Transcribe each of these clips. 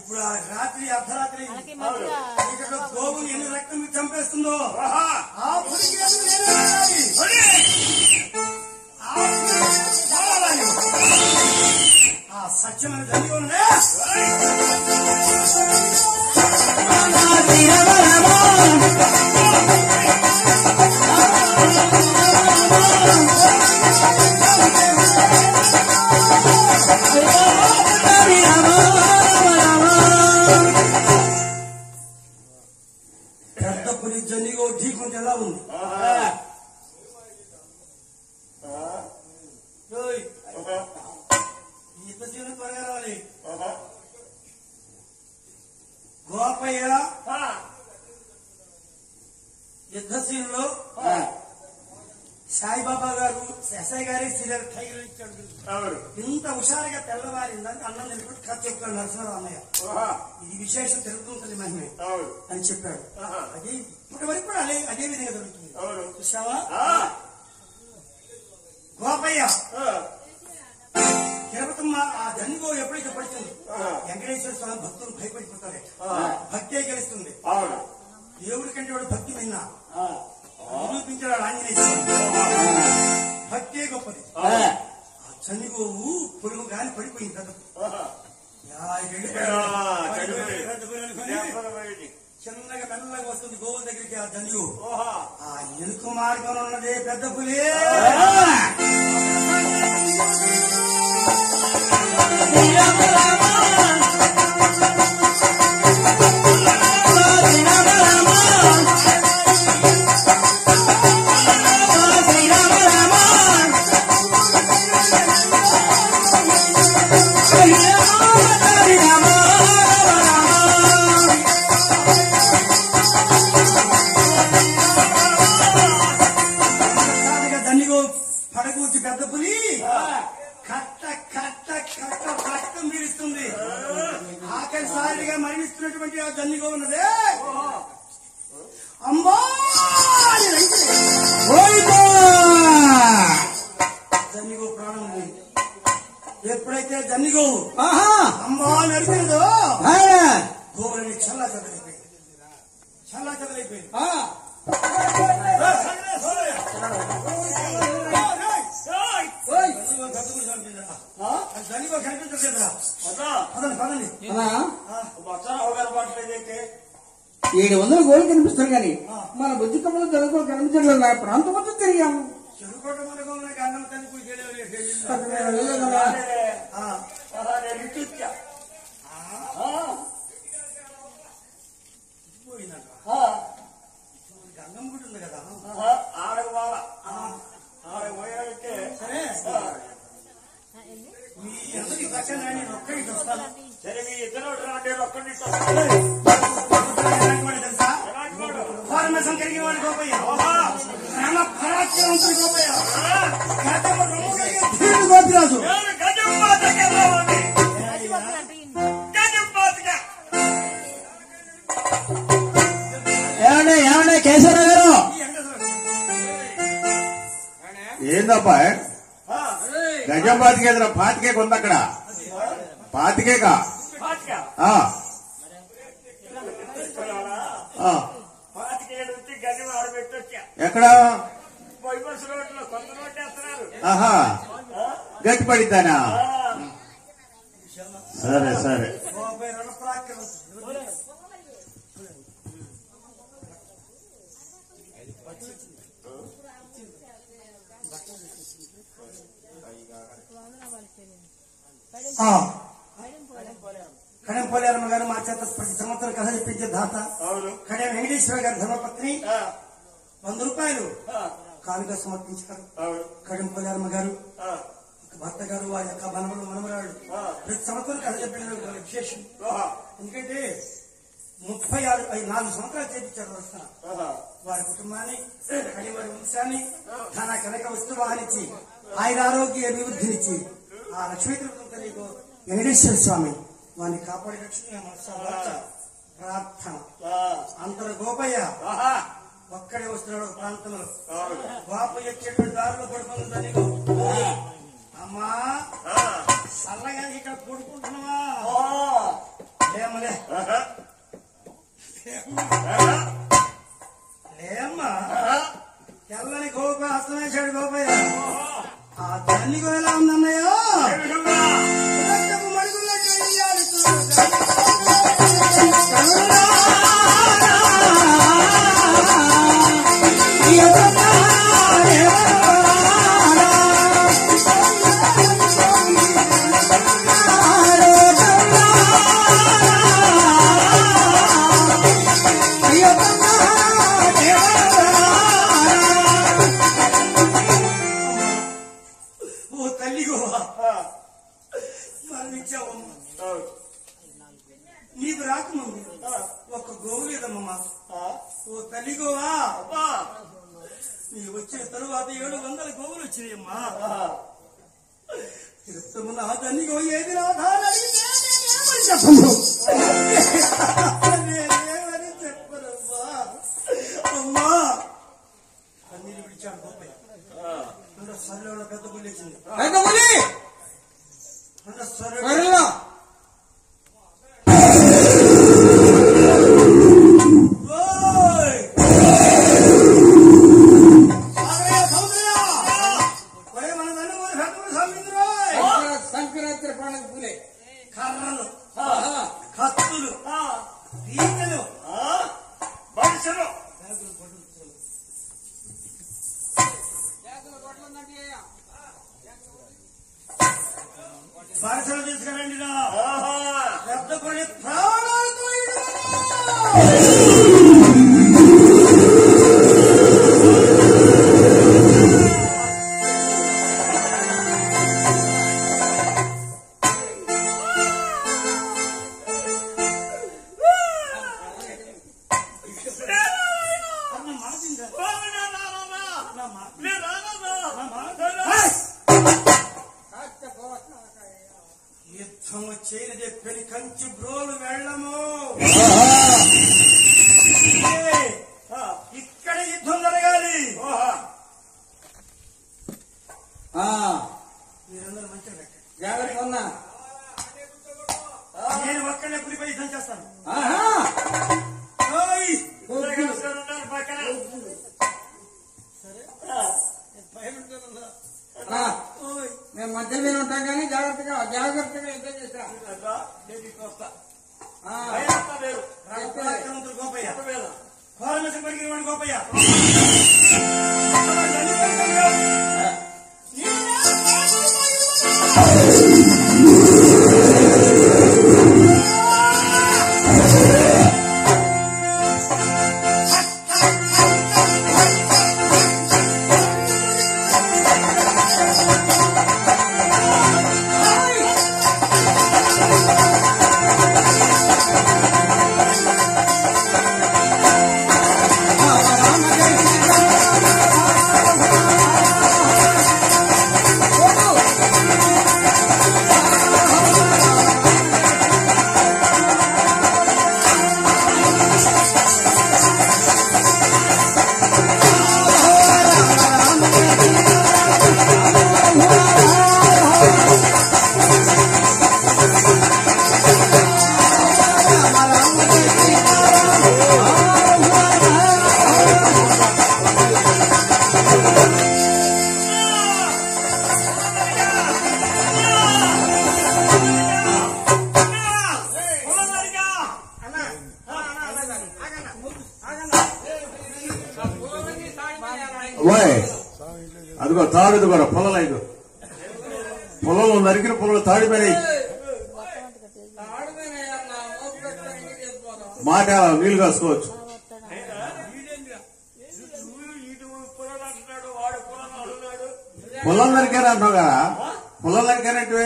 ఇప్పుడు రాత్రి అర్ధరాత్రి ఇక్కడ గోవుని ఎన్ని రక్తం చంపేస్తుందో ఆ పులికి ఆ సత్యమైన జరిగి ఉన్నదే పెద్ద పులి జనిగో ఢీకుంటే ఎలా ఉంది ఇంత చిన్న త్వరగా రావాలి గోపయ్య యుద్ధశీలలో సాయిబాబా గారు ఎస్ఐ గారి సీరియల్ టైగర్ ఇచ్చాడు ఇంత హుషారుగా తెల్లవారిందని అన్నం నిలబడి కథ చెప్తాడు నరసింహరావు అన్నయ్య ఇది విశేషం తెలుగుతుంది మహిమే అని చెప్పాడు అది ఇప్పటి వరకు కూడా అదే విధంగా దొరుకుతుంది చూసావా గోపయ్య తిరుపతమ్మ ఆ జన్గో ఎప్పుడైతే పడుతుంది వెంకటేశ్వర స్వామి భక్తులు భయపడిపోతారే భక్తే గెలుస్తుంది దేవుడి కంటే వాడు భక్తి విన్నా నిరూపించాడు ఆంజనేయ స్వామి భక్తే గొప్పది ఆ జన్గోవు పొరుగు గాని పడిపోయింది కదా చిన్నగా మెల్లగా వస్తుంది గోవుల దగ్గరికి ఆ జన్యు ఆ ఎలుక మార్గం ఉన్నదే పెద్ద పులి పడగూచి పెద్ద పులి కట్ట కట్ట కట్ట రక్తం పీడిస్తుంది ఆఖరిసారిగా మరణిస్తున్నటువంటి ఆ జన్నిగో ఉన్నదే అమ్మా జన్నిగో ప్రాణం ఉంది ఎప్పుడైతే జన్నిగో అమ్మా నడిపిందో గోవులని చల్లా చెదరైపోయింది చల్లా చెదరైపోయింది జనిగో కనిపించలేదా పదండి పదండి 700 గోళ్ళు కనిపిస్తారు కానీ మన బుద్ధి కమ్మలు తెలుగు కనిపించలేదు నా ప్రాంతం మొత్తం తిరిగాము చెరుకోట మనకు అన్నం తల్లి గంగం గుడి ఉంది కదా ఆడకు బాగా ఆడకు పోయాడంటే సరే మీ అందరికి పక్కన నేను ఒక్కడికి వస్తాను సరే మీ ఇద్దరు అంటే ఒక్కడికి తెలుసా ఫార్మేషన్ కలిగిన వాడు గోపయ్య పరాక్రమంతో గోపయ్య గోపిరాజు ఏమండే కేశవరావు గారు ఏందబ్బా గజం పాతికేదిరా పాతికే కొంత అక్కడ పాతికేకా ఎక్కడ ఆహా గట్టి పడిద్దానా సరే సరే కడెం పోలేరమ్మ గారు మా చేత ప్రతి సంవత్సరం కథ చెప్పించే దాత కడెం వెంకటేశ్వర గారి ధర్మపత్ని 100 రూపాయలు కానుక సమర్పించారు. కడెం పోలేరమ్మ గారు భర్త గారు వారి యొక్క మనవడు మనమరాడు ప్రతి సంవత్సరం కథ చెప్పిన విశేషం. ఎందుకంటే 4 సంవత్సరాలు చేపించారు వస్తున్నా వారి కుటుంబాన్ని వారి వంశాన్ని ధన కనక వస్తువాహనిచ్చి ఆయన ఆరోగ్య అభివృద్ధినిచ్చి ఆ లక్ష్మీ తిరుపతి వెంకటేశ్వర స్వామి వారిని కాపాడి రక్షణ ప్రార్థన. అంతర గోపయ్య ఒక్కడే వస్తున్నాడు ప్రాంతంలో. గోపయ్య వచ్చేటువంటి దారిలో పడుకుందని అమ్మా చల్లగా ఇక్కడ పడుకుంటున్నావా ఏమన్నా లేమ్మా తెల్లని గోప అస్తమేశాడు గోపయ్య ఆ తల్లి ఎలా ఉందన్నయ్య మడుగుల్లో నీకు రాకముందు ఒక గోవు లేదమ్మా ఓ తల్లి గోవా నీ వచ్చిన తరువాత 700 గోవులు వచ్చినాయమ్మా చెప్తున్న ఆ తల్లి గో ఏది రాధారని చెప్పను నేనేమని చెప్పనమ్మా అమ్మా కన్నీరు విడిచాడు గోపయ్య సర్లో పెద్ద పుల్లి వచ్చింది సంక్రాంతి పండుగ పూలే కర్రలు కత్తులు ఈకలు మనుషులు బానిసలు తీసుకురండి పెద్ద కొని ప్రాణాలతో యుద్ధం వచ్చేది చెప్పని కంచి బ్రోలు వెళ్ళము ఇక్కడ యుద్ధం జరగాలి మీరందరూ మంచిగా జాగ్రత్త ఉన్నా నేను ఒక్కడే పులిపై యుద్ధం చేస్తాను మేము మధ్యలో ఉంటాం కానీ జాగ్రత్తగా యుద్ధం చేస్తా గోపయ్య కోరమేసి పడికి గోపయ్య అదిగో తాడు ఇదిగోరా పొలలు పొలంలో నరికిన పొలంలో తాడిపోయినాయి మాట నీళ్లు కాసుకోవచ్చు పొలం నరికారా అంటావు కదా పొలం నరికానంటే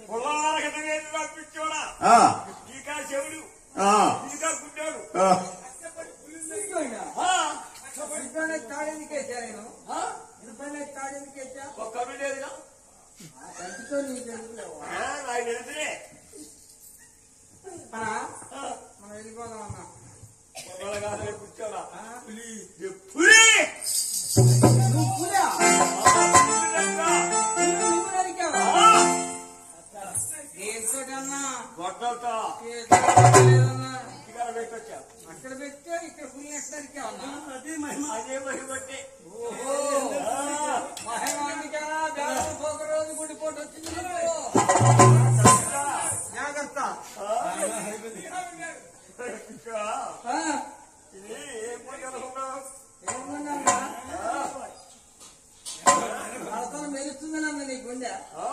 మనం వెళ్ళిపోదాం అన్నా పెట్టొచ్చా అక్కడ పెట్టా ఇక్కడ పులి నెట్టడానికి అదే మహిమ. అదే మరి బట్టి ఓహో మహిమానికా ఒక రోజు గుడిపోటు వచ్చింది జాగ్రత్త. ఇది ఏం పోయి అనుకున్నావు ఏమన్నా మెరుస్తుందని అన్న నీ గుండె ఆ